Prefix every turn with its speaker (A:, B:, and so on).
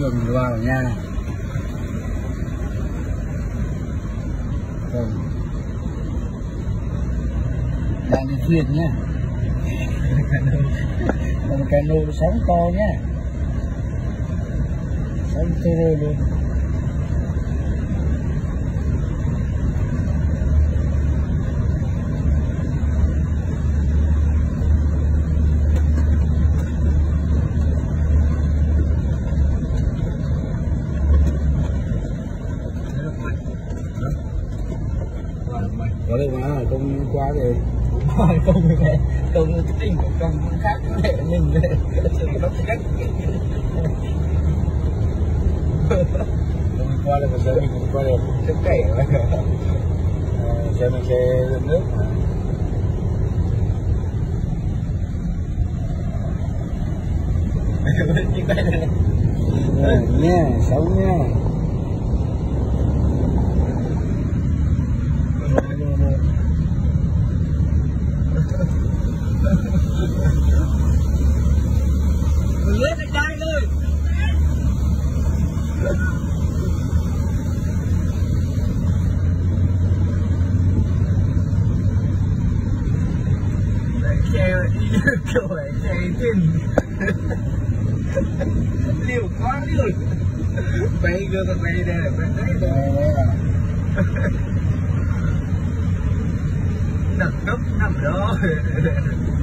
A: Đừng vào nha. Đang đi thuyền nha. Làm cano 6 con nha. 6 euro luôn. Có được mà, công qua rồi.
B: Công cái tình của công khác để mình nó cách
A: Công qua là giờ mình qua được
B: cái kẻ mà
A: giờ mình sẽ lên nước nha, sống nha.
B: lướt cái chai thôi. Treo kiểu này chạy trên liều quá liều bay cơ con bay đây là bay đấy nằm đó